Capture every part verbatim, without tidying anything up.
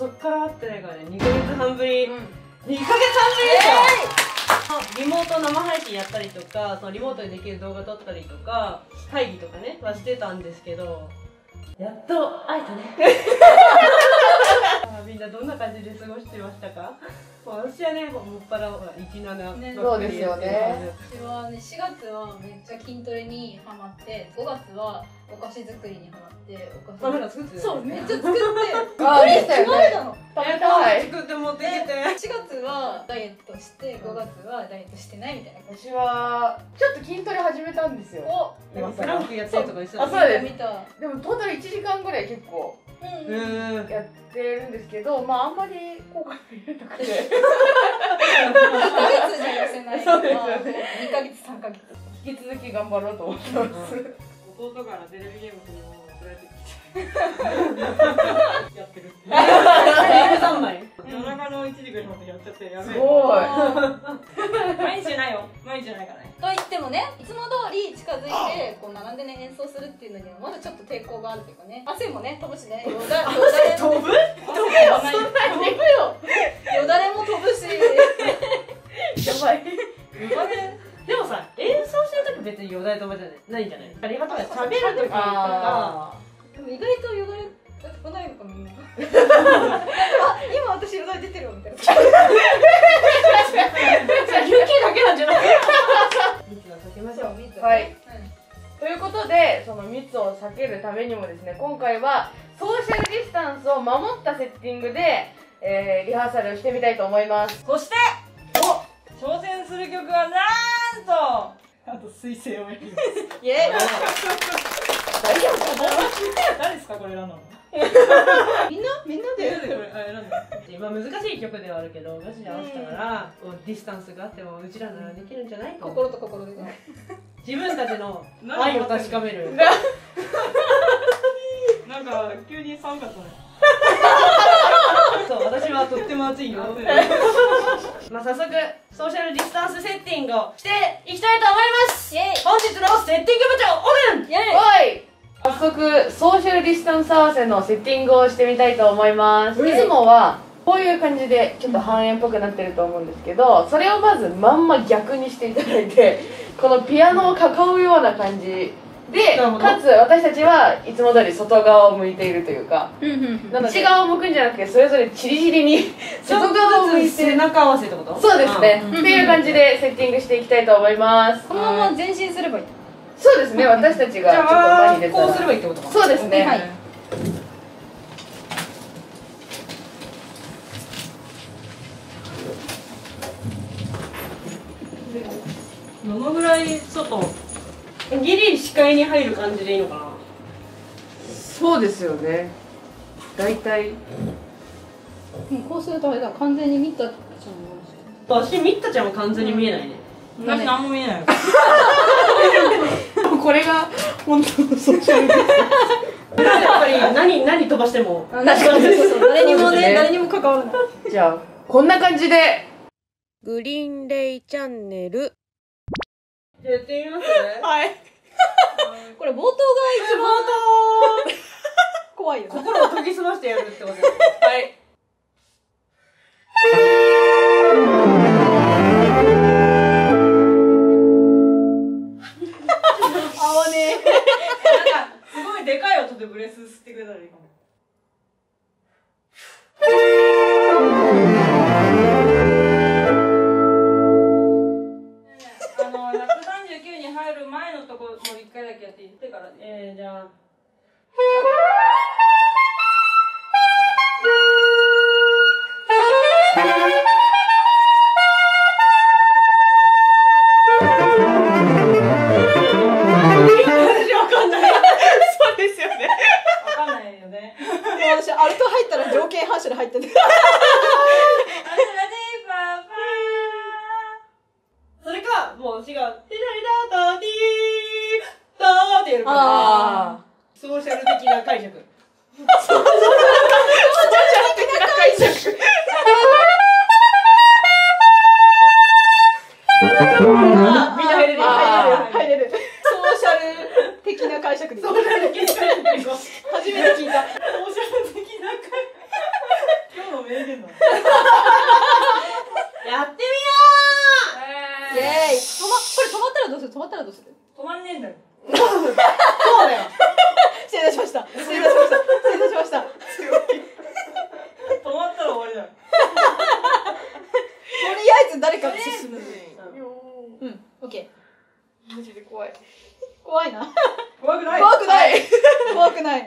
そっから会ってないからね、にかげつはんぶり、うん、にかげつはんぶりですよ、えー、リモート生配信やったりとか、そのリモートでできる動画撮ったりとか会議とかねはしてたんですけど、やっと会えたねみんなどんな感じで過ごしてましたか？私はね、もっぱらいちなな、ね、 そうですよね。 私はね、しがつはめっちゃ筋トレにハマって、ごがつはお菓子作りにハマって、お菓子。 あ、なんか作ってた。 そう、めっちゃ作って。 ああ、でしたよね。 食べたい。作って持ってきて。 しがつはダイエットして、ごがつはダイエットしてないみたいな。 私はちょっと筋トレ始めたんですよ。 お、 今プランクやってるとかですよ。 あ、そうです。 見た。 でもトータルいちじかんぐらい結構やってるんですけど、まああんまり効果見れなくて。にかげつじゃ痩せないから、にかげつさんかげつ引き続き頑張ろうと思ってます。 弟からテレビゲームにも連れてきてやってる。テレビさんまい。夜中のいちじぐらいまでやっちゃってやべえ。すごい。毎日じゃないよ。毎日じゃないからね。 と言ってもね、いつも通り近づいてこう並んでね演奏するっていうのにはまだちょっと抵抗があるというかね。汗もね飛ぶしね。よだれ飛ぶ？飛ぶよ。そんなに飛ぶよ。よだれも飛ぶし。やばい。 でもさ、演奏してるとき別によだれ飛ばじゃないんじゃない？ありがとうね。喋るときとか。 でも意外とよだれ飛ばないのかみんな。あ、今私よだれ出てるよみたいな。 休憩だけなんじゃない？密を避けましょう。 はい。ということで、その密を避けるためにもですね、今回はソーシャルディスタンスを守ったセッティングで、えー、リハーサルをしてみたいと思います。 そしてお挑戦する曲はなんとあと水星をやります。 イエーイ。 大丈夫？誰ですかこれ選んだの？ みんなみんなで今難しい曲ではあるけどガチで合わせたからディスタンスがあってもうちらならできるんじゃないと。 心と心で自分たちの愛を確かめる。なんか急に寒かったね。そう私はとっても暑いよ。まあ早速ソーシャルディスタンスセッティングをしていきたいと思います。本日のセッティング部長オープン。イエーイ。 早速ソーシャルディスタンス合わせのセッティングをしてみたいと思います。いつもはこういう感じでちょっと半円っぽくなってると思うんですけど、それをまずまんま逆にしていただいて、このピアノを囲うような感じで、かつ私たちはいつも通り外側を向いているというか、内側を向くんじゃなくてそれぞれチリチリに外側を向いて背中合わせってこと？ そうですね。っていう感じでセッティングしていきたいと思います。 このまま前進すればいい。 そうですね、私たちがちょっと前に出たらこうすればいいってことか。 そうですね。 どのぐらい外ギリ視界に入る感じでいいのかな。 そうですよね。大体こうするとあれだ、完全にミッタちゃんも私ミッタちゃんも完全に見えないね。私何も見えない。 これが本当のソーシャルディスタンス。 やっぱり何何飛ばしても確かに誰にもね、誰にも関わらない。 じゃあこんな感じでグリーンレイチャンネルやってみます。 はい。これ冒頭が一番怖いよ。 心を研ぎ澄ましてやるってことです。 はい。 合わねえ。なんかすごいでかい音でブレス吸ってくれたらいいかも。あのひゃくさんじゅうきゅうに入る前のところもう一回だけやっていってからね。えー、じゃあ。 アルト入ったら条件反射で入ってる。 それかもう私が「テラリダータティーター」ってやるから、ソーシャル的な解釈。ソーシャル的な解釈。みんな入れる入れる入れる。 ソーシャル的な解釈で。 ソーシャル的な解釈。 初めて聞いた。 ソーシャル的な解釈。 ったらどうする？ 止まんねえんだよ。 そうだよ。 失礼いたしました。失礼いたしました。失礼いたしました。 止まったら終わりだよ。 とりあえず誰かが進む。うん、オッケー。マジで怖い。怖いな。 怖くない。 怖くない。怖くない。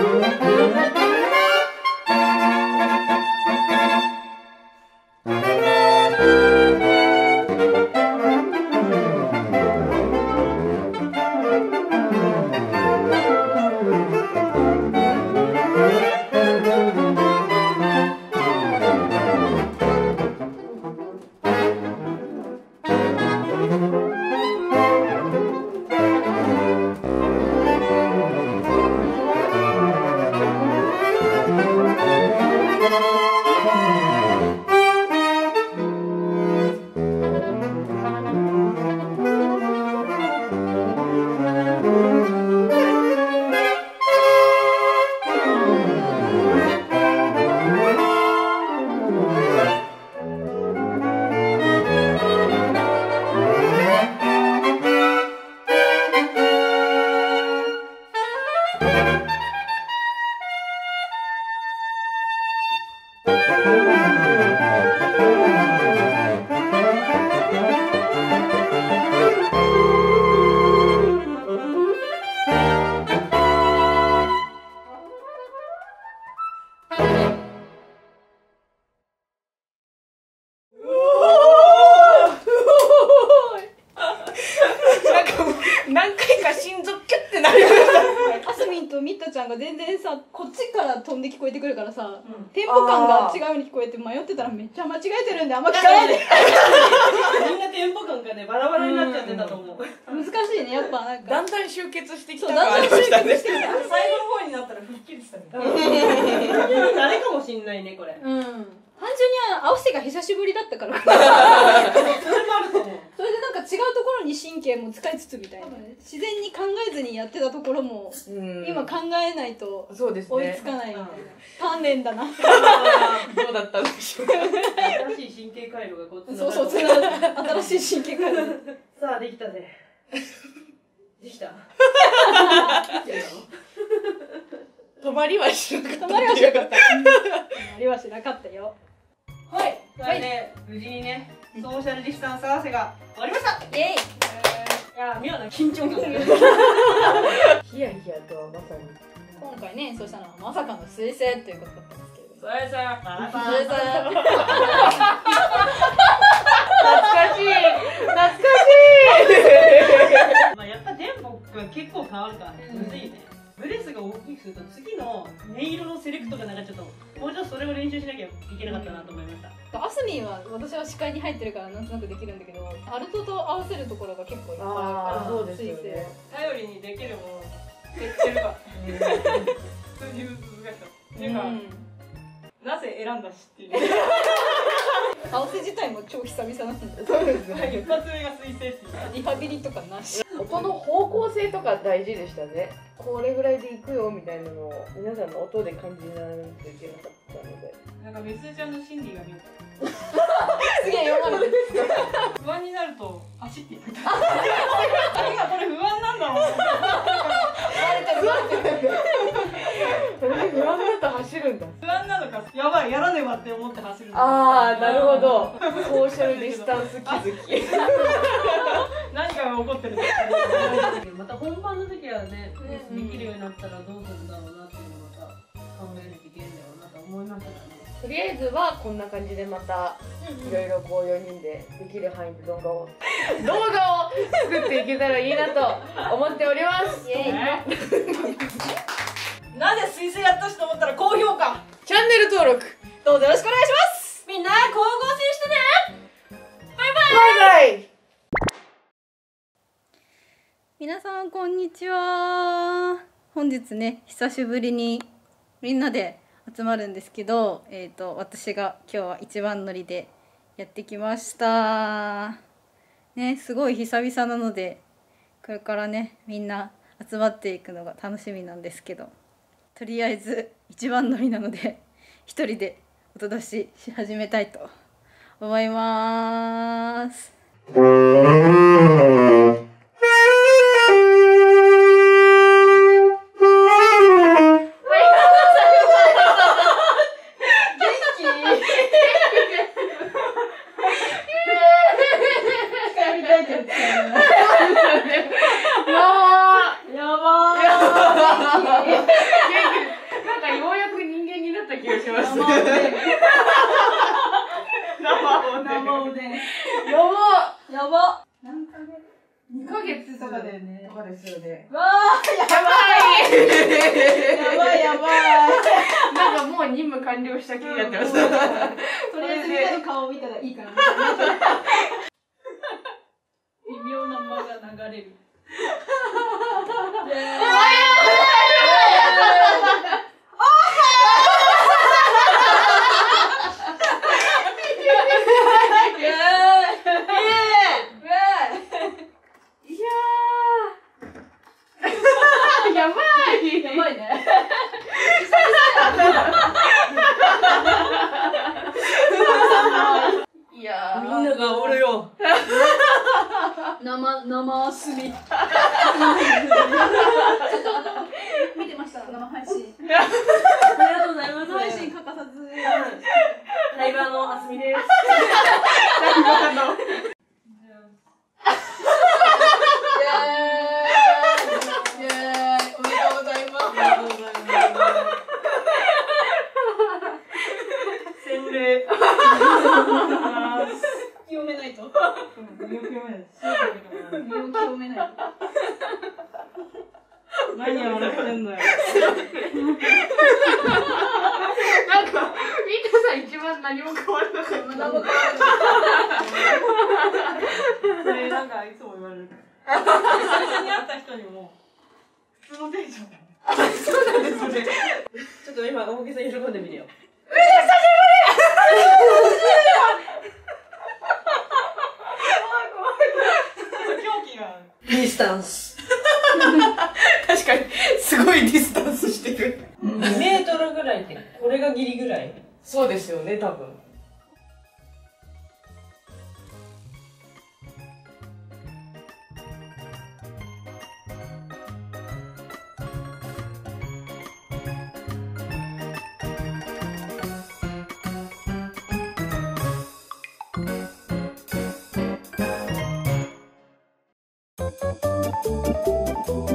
うん。 全然さこっちから飛んで聞こえてくるからさ、うん、テンポ感が違うように聞こえて迷ってたらめっちゃ間違えてるんであんま聞かないでみんなテンポ感がねバラバラになっちゃってたと思う、うん、 難しいねやっぱなんかだんだん集結してきた感ありましたね。 最後の方になったら吹っ切りしたねあれかもしんないねこれ。 うん単純に合わせが久しぶりだったからそれもあると思う。それでなんか違うところに神経も使いつつみたいな、ね、自然に考えずにやってたところも、うん、今考えないと追いつかないみたいな、ね、鍛錬だなどうだったんでしょう新しい神経回路がこっちのそうそう新しい神経回路さあできたぜできた止まりはしなかった。 止まりはしなかった。止まりはしなかったよ。 はい。それで無事にね、ソーシャルディスタンス合わせが終わりました。 イエイ。えー、いや妙な緊張感。 ヒヤヒヤとはまさに。 今回ね演奏したのはまさかの彗星ということだったんですけれど。 彗星。 彗星。 懐かしい。懐かしい。 まあやっぱテンポが結構変わるからむずいね。ブレスが大きくすると次の音色のセレクトがなんかちょっともうちょっとそれを練習しなきゃいけなかったなと思いました。 アスミンは私は視界に入ってるからなんとなくできるんだけどアルトと合わせるところが結構いっぱいあるからそうですよね。 頼りにできるものを設定してるか数字難しかったっていうか、うん、なぜ選んだしっていう合わせ自体も超久々なんでそうですね一発目が彗星っていうリハビリとかなし音の方向性とか大事でしたね。これぐらいでいくよみたいなのを皆さんの音で感じならないといけなかったのでなんかメスちゃんの心理が見えたすげえ読まれてる不安になると走っていくあれがこれ不安なんだろう不安だと走るんだ不安なのかやばいやらねばって思って走るああなるほどソーシャルディスタンス気づき何かが起こってるんだまた本番の時はねできるようになったらどうするんだろうなっていうのをまた考えなきゃいけないんだろうなと思いましたね。 とりあえずはこんな感じでまたいろいろこうよにんでできる範囲で動画を動画を作っていけたらいいなと思っておりますイエイなぜ彗星やったしと思ったら高評価チャンネル登録どうぞよろしくお願いしますみんな光合成してねバイバイバイバイ皆さんこんにちは。本日ね久しぶりにみんなで集まるんですけど、えーと私が今日は一番乗りでやってきましたね。すごい久々なのでこれからねみんな集まっていくのが楽しみなんですけど、とりあえず一番乗りなので一人で音出しし始めたいと思います。 完了した気になってます。 とりあえずみんなの顔を見たらいいかな。微妙な間が流れる。 やばい。 やばいね。 ますみです。 イエーイイエーイおめでとうございます。 ありがとうございます。洗礼。 清めないと。 身を清めないと。 身を清めないと。 何や笑ってんだよ。 なんかミートさん一番何も変わらなかった。 何も変わらない。 それなんかいつも言われる。最初に会った人にも普通のテンションだよね。 そうなんですね。ちょっと今大木さん喜んでみるよ。 狂気がディスタンス。 確かにすごいディスタンスしてる。 にメートルぐらいってこれがギリぐらい。 そうですよね多分。 「